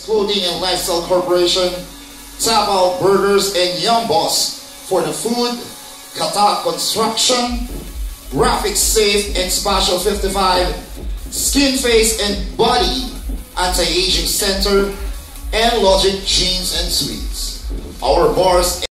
Clothing and Lifestyle Corporation, Tap Out Burgers and Yum Boss for the food, Kata Construction, Graphics Safe and Spatial 55, Skin Face and Body Anti-Aging Center, and Logic Jeans and Sweets. Our bars